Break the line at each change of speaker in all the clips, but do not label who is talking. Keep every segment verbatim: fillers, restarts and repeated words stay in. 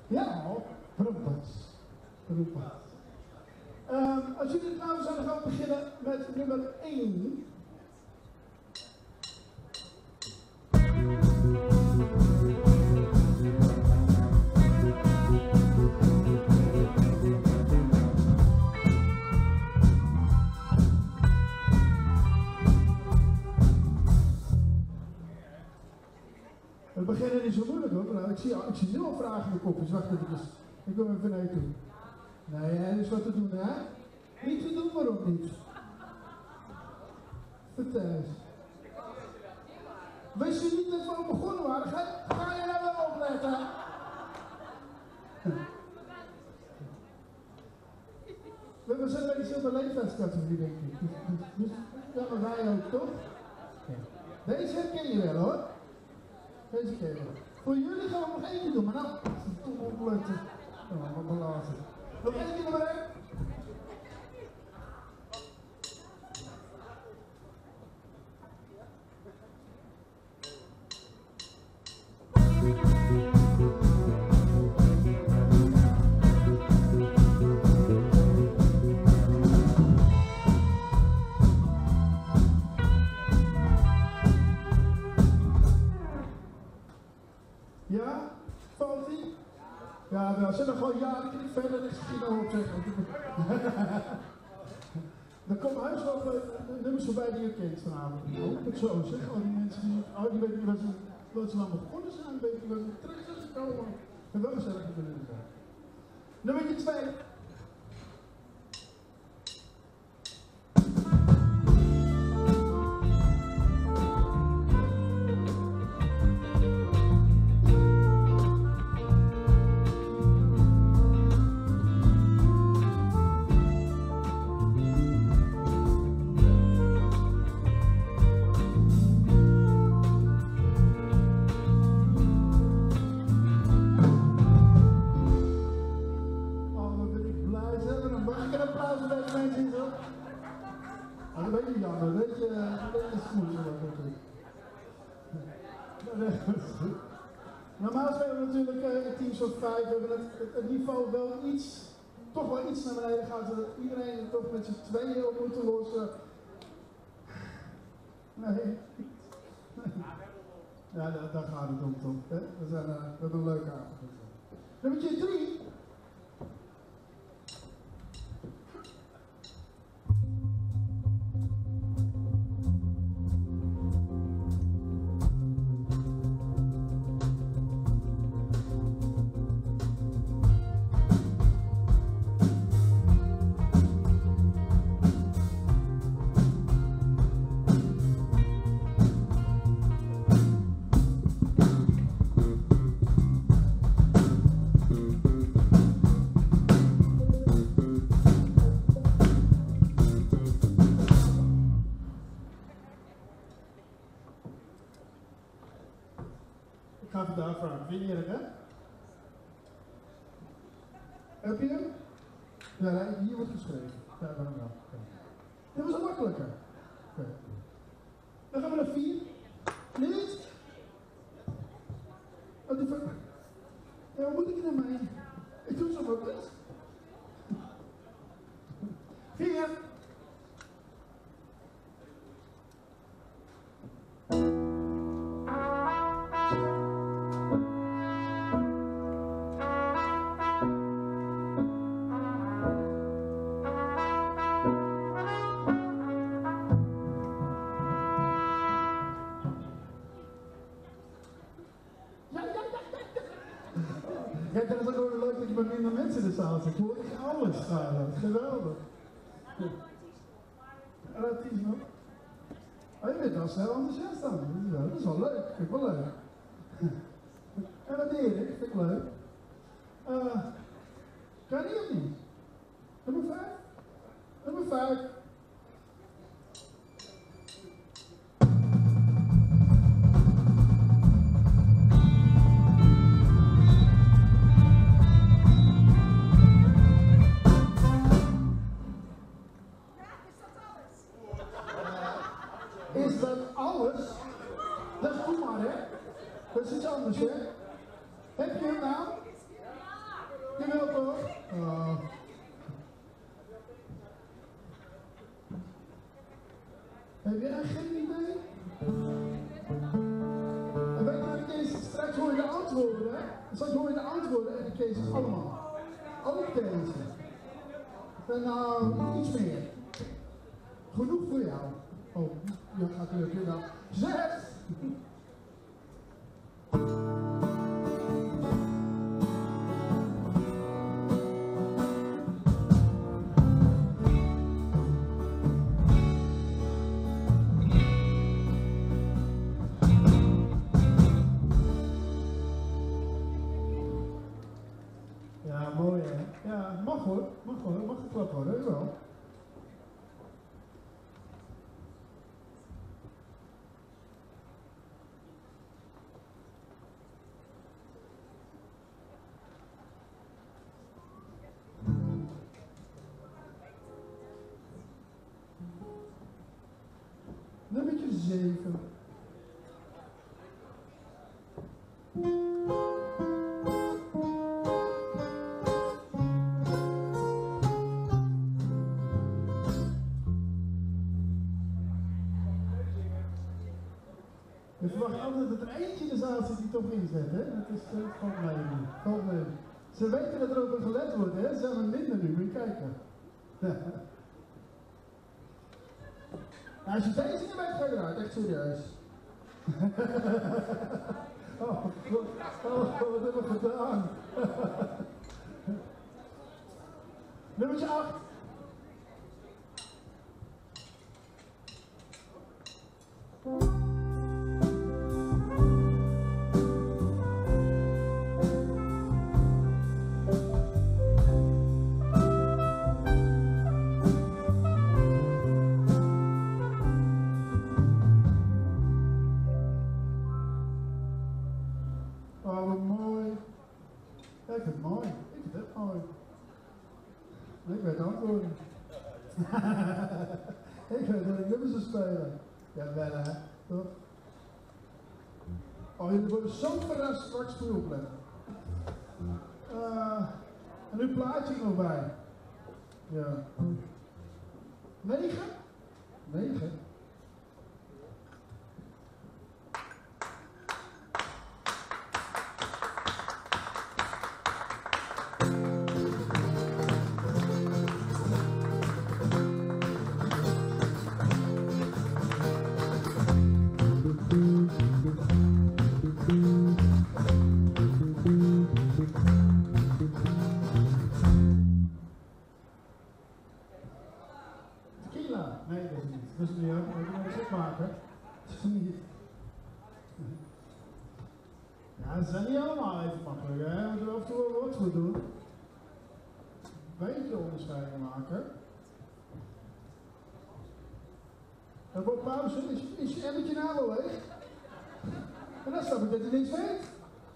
Ja, Brompers. Brompers. Um, als jullie het nou zouden gaan beginnen met nummer één. We beginnen niet zo moeilijk hoor. Nou, ik, zie, ik zie nul vragen in de kopjes. Wacht even. Ik kom even naar je toe. Nee, er is wat te doen, hè? Niet te doen, waarom niet? Vertel eens. Wist je niet dat we al begonnen waren? Ga, ga je nou wel opletten? We zijn bij diezelfde leeftijdscategorie, denk ik. Dus, ja, maar wij ook, toch? Deze herken je wel, hoor. Deze ken je wel. Voor jullie gaan we nog één keer doen, maar nou, toch opletten. Oh, wat later. Nog één keer nummer één. Ja? Valt ie? Ja, wel. Zet er gewoon ja, ik kan verder niks misschien op zeggen. Er komen huis wel uh, nummers voorbij die je kent vanavond. Oh, het zo zeg. Oh, die mensen die, oh, die weten niet wat ze, wat ze allemaal begonnen zijn, weten niet wat ze terug zijn gekomen. En wel gezellig kunnen zijn. Nummer twee. Normaal spelen we natuurlijk uh, teams of vijf, we hebben het, het, het niveau wel iets, toch wel iets naar beneden gaat, zodat iedereen het toch met z'n tweeën op moeten lossen. Nee. Ja, daar, daar gaat het om toch. Hè? We, zijn, uh, we hebben een leuke avond. Nummer drie. Ik ga het daar vragen. Vind je het, hè? Heb je hem? Ja, nee, hier wordt geschreven. Ja, dan wel. Dit was makkelijker. Okay. Dan gaan we naar vier. Niet? Oh, die ja, wat moet ik naar mij? Ik doe zo wat best. Vier. Kijk, dat is ook wel leuk dat je met minder mensen in de zaal zit. Je hoort alles gaan. Geweldig. En dat is nog. Oh, je bent wel snel enthousiast dan. Dat is wel leuk. Vind ik wel leuk. En wat deed ik? Vind ik leuk. Uh, kan die of niet? Nummer vijf? Nummer vijf. Is dat alles? Dat is goed maar, hè? Dat is iets anders, hè? Heb je hem nou? antwoorden, straks hoor je de antwoorden en ik kees het allemaal. Ook deze. En nou, iets meer. Genoeg voor jou. Oh, ja, natuurlijk. Ja. Zes! Ja, mooi hè. Ja, mag hoor. Mag hoor. Mag geklapt worden, wel. Nummertje zeven. Je verwacht altijd dat er eentje in de zaal zit die toch inzet, hè? Dat is uh, valt mij niet. Valt mij niet. Ze weten dat er ook op gelet wordt, hè? Ze zijn er minder nu, moet je kijken. Nou, als je deze niet weet, ga je eruit, echt serieus. Oh, God. Oh, wat hebben we gedaan? Nummertje acht. Oh, wat mooi. Ja, ik vind het mooi. Ik vind het mooi. Ik weet antwoorden. Ik weet dat ik nummers zou spelen. Ja, wel hè, toch? Oh, jullie worden zo verrast straks voor je opletten. Uh, en nu plaatje nog bij. Ja. Negen? Negen? Tequila? Nee, dat is niet. Dat is niet, hoor. Ik moet het maken. Dat is niet. Ja, ze zijn niet allemaal even makkelijk, hè. We moeten af en toe wel wat goed doen. Een beetje onderscheiding maken. En voor pauze is, is je emmertje nou wel leeg. En dan snap ik dat je niks weet.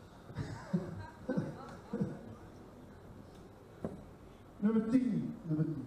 Nummer tien. Nummer tien.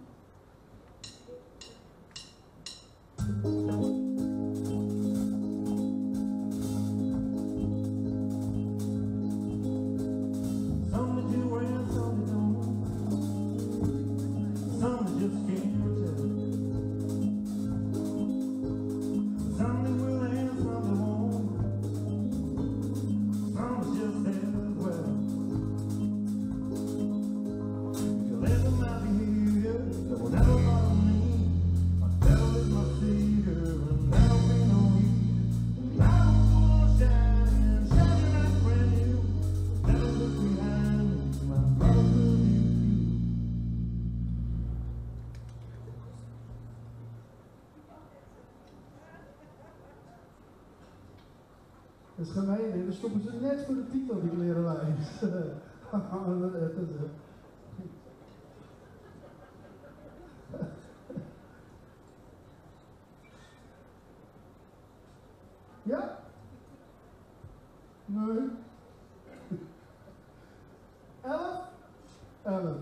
Dat is gemeen, hè? Dan stoppen ze net voor de titel die leren wijs. Ja? Nee. Elf? Elf.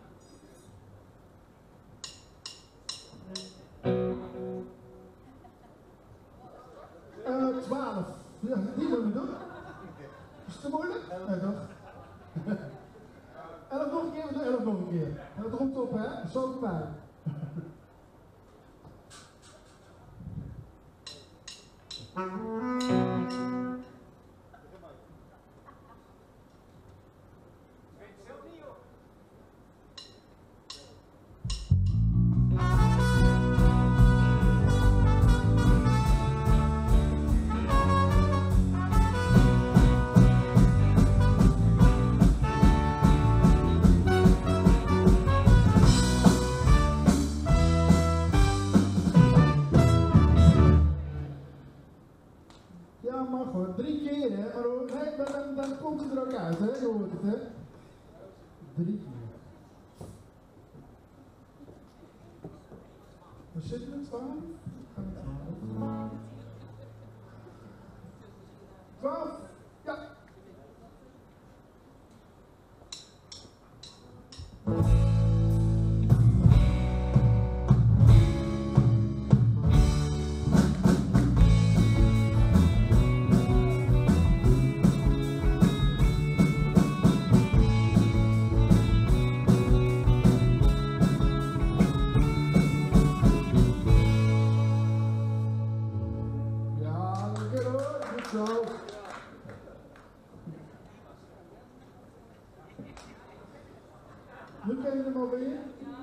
Uh, twaalf. Ja, die willen we doen. Is het te moeilijk? Nee, toch? Elf nog een keer, we doen elf nog een keer. En dat komt op, hè? Zo erbij. wordt het, hè? Drie keer. We zitten met twaalf. Gaan we twaalf. Twaalf. Ja. Nu ken je hem alweer.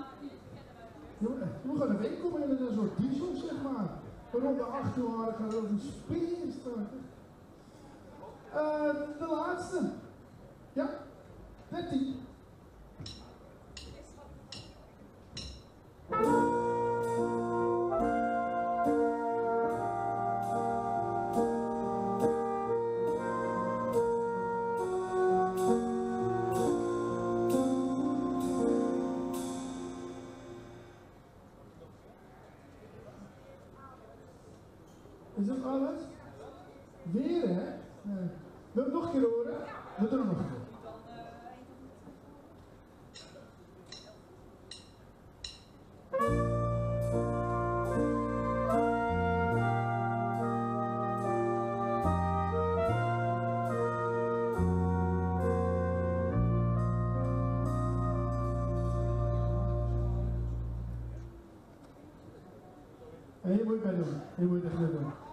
We gaan er een komen in een soort diesel, zeg maar. Rond de achttien jaar gaat er ook een speer starten. Uh, de laatste. Ja, dertien. Is dat alles? Weer, hè? Nee. Wil je het nog een keer horen? We doen het nog een keer. En hier moet je bij doen. Hier moet je het echt doen.